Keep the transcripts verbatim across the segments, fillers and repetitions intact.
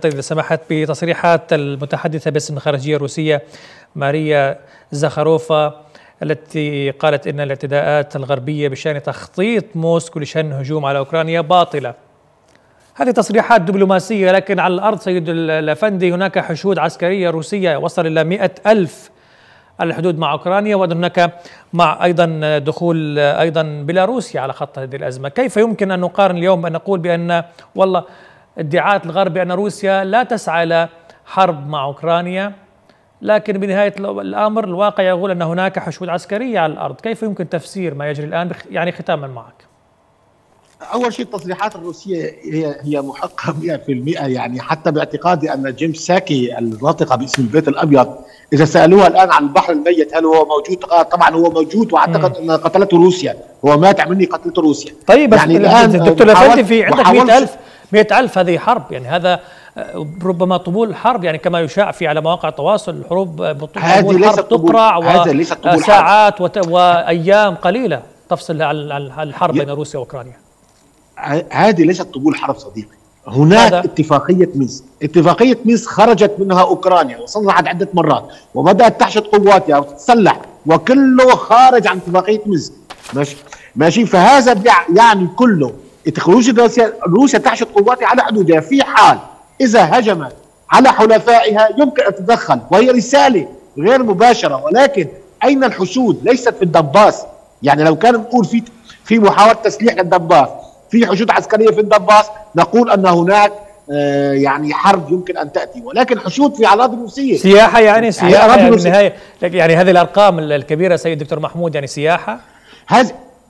إذا سمحت بتصريحات المتحدثة باسم الخارجية الروسية ماريا زخاروفا التي قالت إن الاعتداءات الغربية بشأن تخطيط موسكو لشن هجوم على أوكرانيا باطلة. هذه تصريحات دبلوماسية، لكن على الأرض سيد الأفندي هناك حشود عسكرية روسية وصل إلى مئة ألف على الحدود مع أوكرانيا، وهناك مع أيضا دخول أيضا بيلاروسيا على خط هذه الأزمة. كيف يمكن أن نقارن اليوم أن نقول بأن والله ادعاءات الغرب بأن روسيا لا تسعى إلى حرب مع أوكرانيا، لكن بنهاية الأمر الواقع يقول أن هناك حشود عسكرية على الأرض؟ كيف يمكن تفسير ما يجري الآن يعني ختاما معك؟ أول شيء التصريحات الروسية هي هي محققة مئة بالمئة، يعني حتى باعتقادي أن جيمس ساكي الناطقة باسم البيت الأبيض إذا سألوها الآن عن البحر الميت هل هو موجود؟ طبعا هو موجود، وأعتقد أن قتلته روسيا، هو مات مني قتلته روسيا. طيب يعني الآن دكتور الأفندي في عندك مئة ألف مئة ألف هذه حرب، يعني هذا ربما طبول الحرب، يعني كما يشاع في على مواقع التواصل الحروب طبول الحرب تقرع وساعات وأيام قليلة تفصل عن الحرب بين روسيا وأوكرانيا. هذه ليست طبول حرب صديقي، هناك هذا؟ اتفاقية مينسك، اتفاقية مينسك خرجت منها أوكرانيا وصنعت عدة مرات وبدأت تحشد قواتها وتتسلح، وكله خارج عن اتفاقية مينسك. ماشي ماشي فهذا يعني كله خروج روسيا روسيا تحشد قواتها على حدودها في حال إذا هجمت على حلفائها يمكن أن تتدخل، وهي رسالة غير مباشرة. ولكن أين الحشود؟ ليست في الدنباس. يعني لو كان نقول في في محاولة تسليح للدنباس، في حشود عسكرية في الدنباس، نقول أن هناك آه يعني حرب يمكن أن تأتي، ولكن حشود في أراضي روسية، سياحة يعني سياحة يعني بالنهاية، يعني هذه الأرقام الكبيرة سيد دكتور محمود يعني سياحة. هذه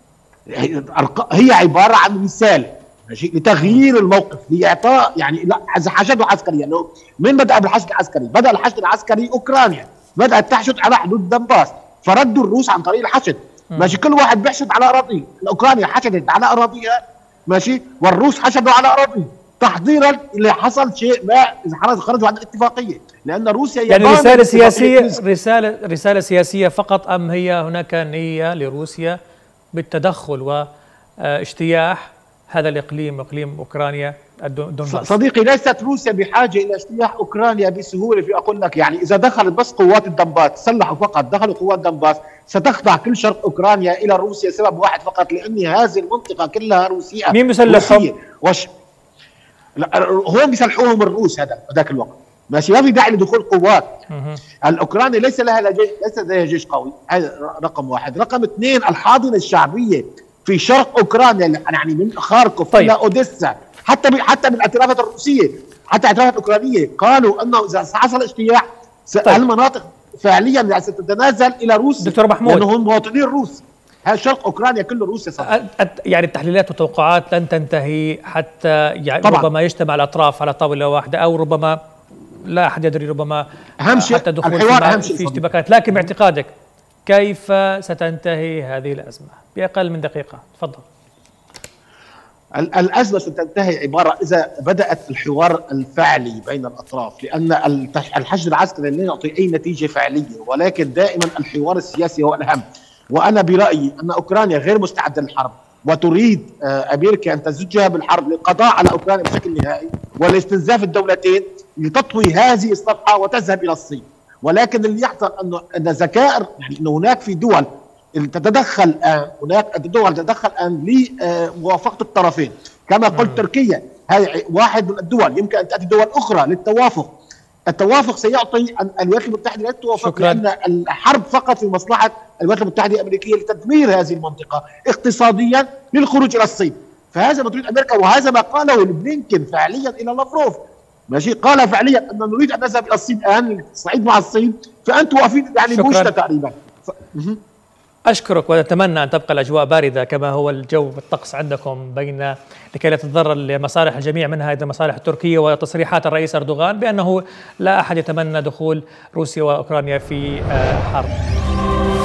هي عبارة عن رسالة ماشي لتغيير الموقف، لإعطاء يعني لا حشدوا عسكريا. يعني من بدأ بالحشد العسكري؟ بدأ الحشد العسكري أوكرانيا بدأت تحشد على حدود الدنباس، فردوا الروس عن طريق الحشد. ماشي كل واحد بيحشد على أراضيه، أوكرانيا حشدت على أراضيها ماشي، والروس حشدوا على أراضيهم تحضيرا اللي حصل شيء ما إذا خرج خرجوا عن الاتفاقية، لأن روسيا يعني رسالة سياسية رسالة رسالة سياسية فقط، أم هي هناك نية لروسيا بالتدخل واجتياح هذا الإقليم إقليم أوكرانيا الدنباس؟ صديقي ليست روسيا بحاجة إلى اجتياح أوكرانيا بسهولة. في أقول لك يعني إذا دخلت بس قوات الدنباس تسلحوا فقط، دخلوا قوات الدنباس ستخضع كل شرق أوكرانيا إلى روسيا سبب واحد فقط، لأن هذه المنطقة كلها روسية. مين بيسلحهم؟ وش هم بيسلحوهم الروس هذا ذاك الوقت ماشي، ما في داعي لدخول قوات. الأوكراني ليس لها جيش، ليس لديها جيش قوي، هذا رقم واحد. رقم اثنين الحاضنة الشعبية في شرق أوكرانيا يعني من خاركوف طيب. إلى أوديسا، حتى حتى من الاعترافات الروسية حتى الاعترافات الأوكرانية قالوا أنه إذا حصل اجتياح طيب. المناطق فعليا ستتنازل إلى روسيا دكتور محمود، لأنهم مواطنين روس. هذا شرق أوكرانيا كله روسيا صح. يعني التحليلات والتوقعات لن تنتهي حتى يعني طبعا. ربما يجتمع الأطراف على طاولة واحدة، أو ربما لا أحد يدري، ربما أهم شيء حتى دخول في, في اشتباكات. لكن باعتقادك كيف ستنتهي هذه الأزمة بأقل من دقيقة؟ تفضل. الأزمة ستنتهي عبارة إذا بدأت الحوار الفعلي بين الأطراف، لأن الحشد العسكري لا يعطي أي نتيجة فعلية، ولكن دائما الحوار السياسي هو الأهم. وأنا برأيي أن أوكرانيا غير مستعدة للحرب، وتريد أمريكا أن تزجها بالحرب للقضاء على أوكرانيا بشكل نهائي ولاستنزاف الدولتين لتطوي هذه الصفحة وتذهب إلى الصين. ولكن اللي يحصل أنه أن ذكاء يعني أنه هناك في دول تتدخل الآن، هناك دول تتدخل الآن لموافقة الطرفين، كما قلت تركيا هذه واحد من الدول، يمكن أن تأتي دول أخرى للتوافق. التوافق سيعطي الولايات المتحدة لا توافق، لأن الحرب فقط في مصلحة الولايات المتحدة الأمريكية لتدمير هذه المنطقة اقتصاديا للخروج إلى الصين. فهذا ما تريد أمريكا، وهذا ما قاله بلينكن فعليا إلى لافروف ماشي، قال فعليا أن نريد أن نذهب إلى الصين الآن صعيد مع الصين، فأنتم واقفين يعني بوشة تقريبا. ف... أشكرك، وأتمنى أن تبقى الأجواء باردة كما هو الجو والطقس عندكم، بين لكي لا تتضرر لمصالح الجميع، منها أيضا المصالح التركية وتصريحات الرئيس أردوغان بأنه لا أحد يتمنى دخول روسيا وأوكرانيا في حرب.